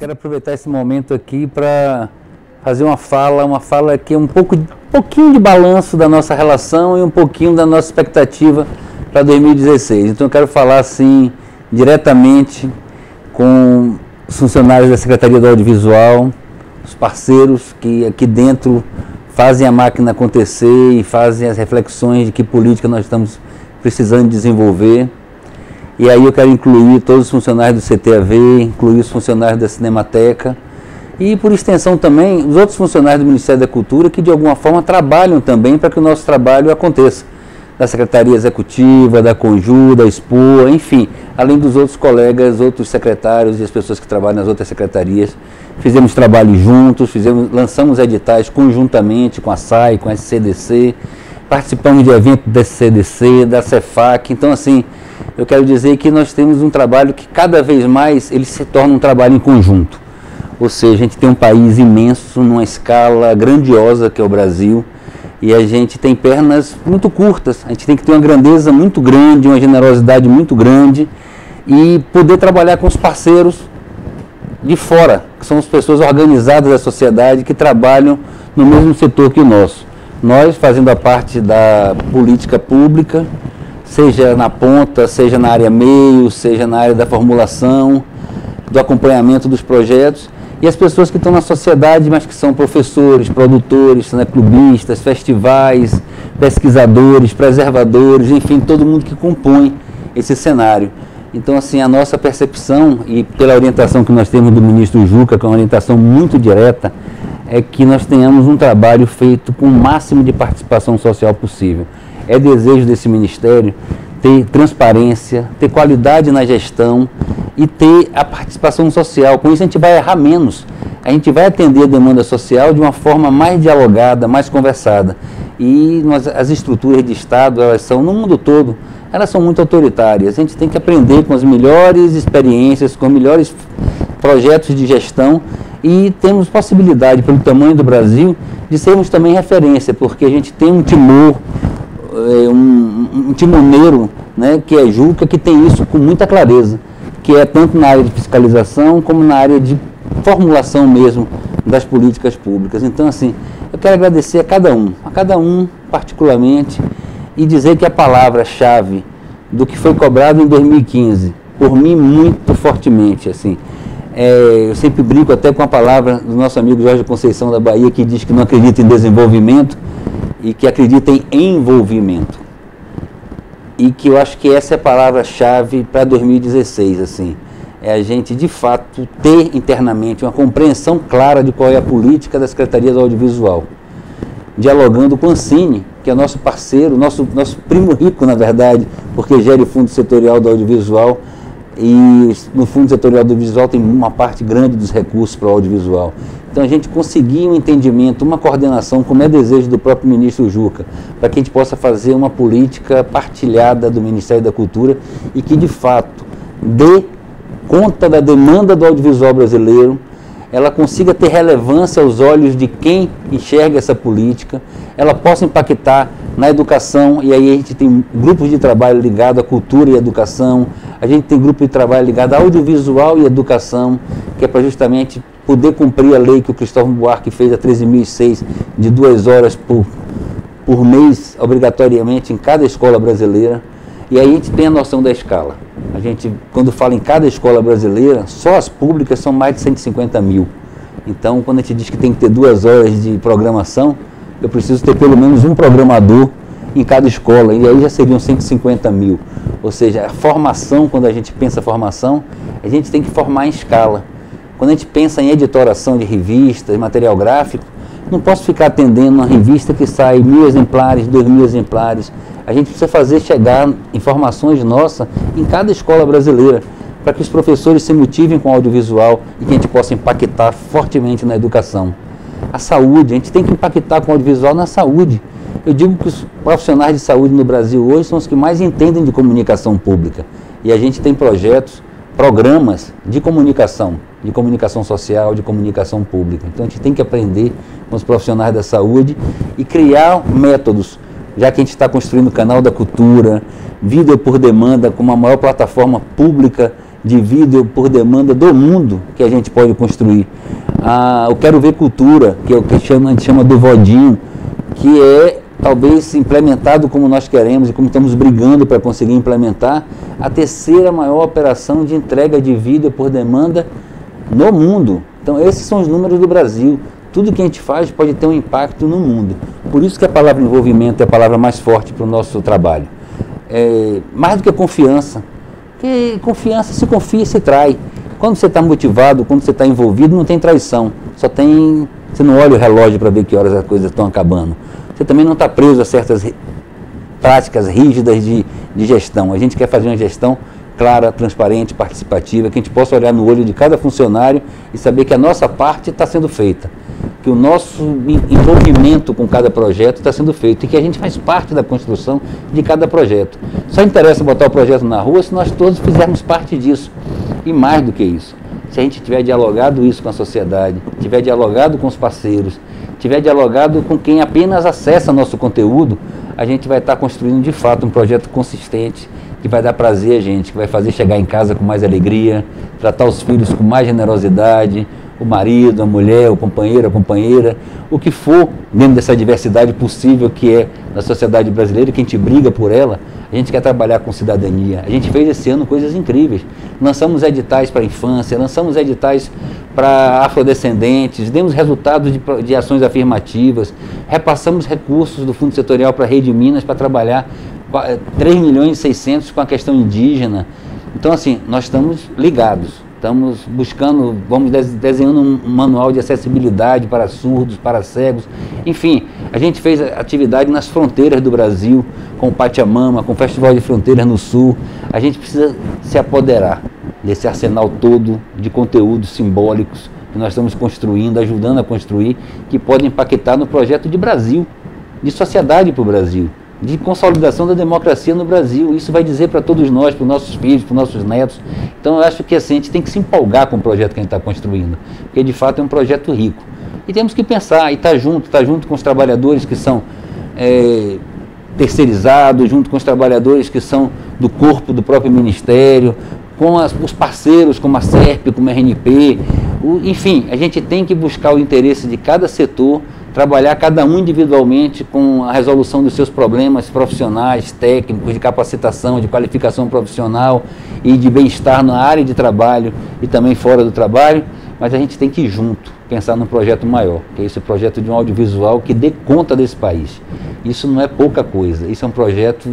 quero aproveitar esse momento aqui para fazer uma fala que é pouquinho de balanço da nossa relação e um pouquinho da nossa expectativa para 2016. Então eu quero falar assim diretamente com os funcionários da Secretaria do Audiovisual, os parceiros que aqui dentro fazem a máquina acontecer e fazem as reflexões de que política nós estamos precisando desenvolver. E aí eu quero incluir todos os funcionários do CTAV, incluir os funcionários da Cinemateca e, por extensão também, os outros funcionários do Ministério da Cultura que, de alguma forma, trabalham também para que o nosso trabalho aconteça. Da Secretaria Executiva, da Conju, da Expoa, enfim, além dos outros colegas, outros secretários e as pessoas que trabalham nas outras secretarias. Fizemos trabalho juntos, lançamos editais conjuntamente com a SAI, com a SCDC, participamos de eventos da SCDC, da Cefac. Então, assim, eu quero dizer que nós temos um trabalho que cada vez mais ele se torna um trabalho em conjunto. Ou seja, a gente tem um país imenso, numa escala grandiosa que é o Brasil, e a gente tem pernas muito curtas, a gente tem que ter uma grandeza muito grande, uma generosidade muito grande e poder trabalhar com os parceiros de fora, que são as pessoas organizadas da sociedade que trabalham no mesmo setor que o nosso. Nós fazendo a parte da política pública, seja na ponta, seja na área meio, seja na área da formulação, do acompanhamento dos projetos, e as pessoas que estão na sociedade, mas que são professores, produtores, clubistas, festivais, pesquisadores, preservadores, enfim, todo mundo que compõe esse cenário. Então, assim, a nossa percepção, e pela orientação que nós temos do ministro Juca, que é uma orientação muito direta, é que nós tenhamos um trabalho feito com o máximo de participação social possível. É desejo desse Ministério ter transparência, ter qualidade na gestão e ter a participação social. Com isso a gente vai errar menos, a gente vai atender a demanda social de uma forma mais dialogada, mais conversada. E as estruturas de Estado, elas são, no mundo todo, elas são muito autoritárias. A gente tem que aprender com as melhores experiências, com os melhores projetos de gestão e temos possibilidade, pelo tamanho do Brasil, de sermos também referência, porque a gente tem um timor, um timoneiro, né, que é Juca, que tem isso com muita clareza, que é tanto na área de fiscalização como na área de formulação mesmo das políticas públicas. Então, assim, eu quero agradecer a cada um particularmente, e dizer que a palavra-chave do que foi cobrado em 2015, por mim muito fortemente, assim, eu sempre brinco até com a palavra do nosso amigo Jorge Conceição da Bahia, que diz que não acredita em desenvolvimento e que acredita em envolvimento. E que eu acho que essa é a palavra-chave para 2016, assim. É a gente, de fato, ter internamente uma compreensão clara de qual é a política da Secretaria do Audiovisual. Dialogando com o Ancine, que é nosso parceiro, nosso primo rico, na verdade, porque gera o Fundo Setorial do Audiovisual, e no Fundo Setorial do Audiovisual tem uma parte grande dos recursos para o audiovisual. Então a gente conseguir um entendimento, uma coordenação, como é desejo do próprio ministro Juca, para que a gente possa fazer uma política partilhada do Ministério da Cultura e que de fato dê conta da demanda do audiovisual brasileiro, ela consiga ter relevância aos olhos de quem enxerga essa política, ela possa impactar na educação, e aí a gente tem grupos de trabalho ligados à cultura e educação, a gente tem grupo de trabalho ligado a audiovisual e educação, que é para justamente poder cumprir a lei que o Cristóvão Buarque fez a 13.006, de 2 horas por mês, obrigatoriamente, em cada escola brasileira. E aí a gente tem a noção da escala. A gente, quando fala em cada escola brasileira, só as públicas são mais de 150 mil. Então, quando a gente diz que tem que ter 2 horas de programação, eu preciso ter pelo menos um programador em cada escola, e aí já seriam 150 mil. Ou seja, a formação, quando a gente pensa formação, a gente tem que formar em escala. Quando a gente pensa em editoração de revistas, material gráfico, não posso ficar atendendo uma revista que sai 1.000 exemplares, 2.000 exemplares. A gente precisa fazer chegar informações nossas em cada escola brasileira, para que os professores se motivem com o audiovisual e que a gente possa impactar fortemente na educação. A saúde, a gente tem que impactar com o audiovisual na saúde. Eu digo que os profissionais de saúde no Brasil hoje são os que mais entendem de comunicação pública. E a gente tem projetos, programas de comunicação social, de comunicação pública. Então a gente tem que aprender com os profissionais da saúde e criar métodos, já que a gente está construindo o canal da cultura, vídeo por demanda, como a maior plataforma pública de vídeo por demanda do mundo que a gente pode construir. Eu Quero Ver Cultura, que é o que a gente chama do Vodinho, que é talvez implementado como nós queremos e como estamos brigando para conseguir implementar, a terceira maior operação de entrega de vídeo por demanda no mundo. Então esses são os números do Brasil. Tudo que a gente faz pode ter um impacto no mundo. Por isso que a palavra envolvimento é a palavra mais forte para o nosso trabalho. Mais do que confiança. Porque confiança, se confia, se trai. Quando você está motivado, quando você está envolvido, não tem traição. Você não olha o relógio para ver que horas as coisas estão acabando. Você também não está preso a certas práticas rígidas de gestão. A gente quer fazer uma gestão clara, transparente, participativa, que a gente possa olhar no olho de cada funcionário e saber que a nossa parte está sendo feita, que o nosso envolvimento com cada projeto está sendo feito e que a gente faz parte da construção de cada projeto. Só interessa botar o projeto na rua se nós todos fizermos parte disso. E mais do que isso, se a gente tiver dialogado isso com a sociedade, tiver dialogado com os parceiros, tiver dialogado com quem apenas acessa nosso conteúdo, a gente vai estar construindo de fato um projeto consistente, que vai dar prazer a gente, que vai fazer chegar em casa com mais alegria, tratar os filhos com mais generosidade, o marido, a mulher, o companheiro, a companheira, o que for dentro dessa diversidade possível que é na sociedade brasileira, que a gente briga por ela, a gente quer trabalhar com cidadania. A gente fez esse ano coisas incríveis. Lançamos editais para a infância, lançamos editais para afrodescendentes, demos resultados de ações afirmativas, repassamos recursos do Fundo Setorial para a Rede Minas para trabalhar 3 milhões e 600 com a questão indígena. Então, assim, nós estamos ligados. Estamos buscando, vamos desenhando um manual de acessibilidade para surdos, para cegos. Enfim, a gente fez atividade nas fronteiras do Brasil, com o Pachamama, com o Festival de Fronteiras no Sul. A gente precisa se apoderar desse arsenal todo de conteúdos simbólicos que nós estamos construindo, ajudando a construir, que podem impactar no projeto de Brasil, de sociedade para o Brasil, de consolidação da democracia no Brasil. Isso vai dizer para todos nós, para os nossos filhos, para os nossos netos. Então eu acho que assim, a gente tem que se empolgar com o projeto que a gente está construindo, porque de fato é um projeto rico. E temos que pensar e estar junto com os trabalhadores que são terceirizados, junto com os trabalhadores que são do corpo do próprio Ministério, com os parceiros como a SERP, como a RNP. Enfim, a gente tem que buscar o interesse de cada setor, trabalhar cada um individualmente com a resolução dos seus problemas profissionais, técnicos, de capacitação, de qualificação profissional e de bem-estar na área de trabalho e também fora do trabalho, mas a gente tem que ir junto, pensar num projeto maior, que é esse projeto de um audiovisual que dê conta desse país. Isso não é pouca coisa, isso é um projeto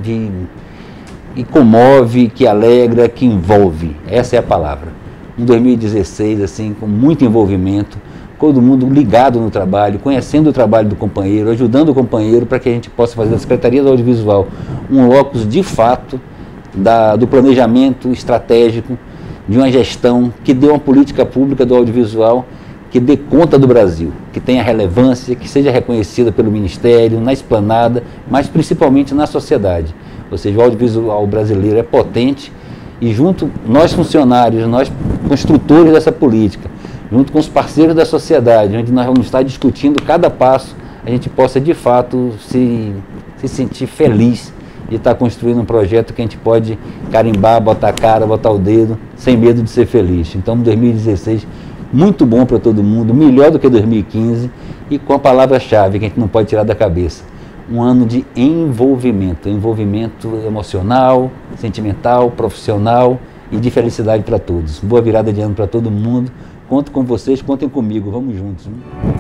que comove, que alegra, que envolve, essa é a palavra. Em 2016, assim, com muito envolvimento, todo mundo ligado no trabalho, conhecendo o trabalho do companheiro, ajudando o companheiro para que a gente possa fazer da Secretaria do Audiovisual um locus de fato do planejamento estratégico, de uma gestão que dê uma política pública do audiovisual que dê conta do Brasil, que tenha relevância, que seja reconhecida pelo Ministério, na esplanada, mas principalmente na sociedade. Ou seja, o audiovisual brasileiro é potente e junto, nós funcionários, nós construtores dessa política, junto com os parceiros da sociedade, onde nós vamos estar discutindo cada passo, a gente possa de fato se sentir feliz de estar construindo um projeto que a gente pode carimbar, botar a cara, botar o dedo, sem medo de ser feliz. Então 2016, muito bom para todo mundo, melhor do que 2015 e com a palavra-chave que a gente não pode tirar da cabeça. Um ano de envolvimento emocional, sentimental, profissional e de felicidade para todos. Boa virada de ano para todo mundo. Conto com vocês, contem comigo, vamos juntos.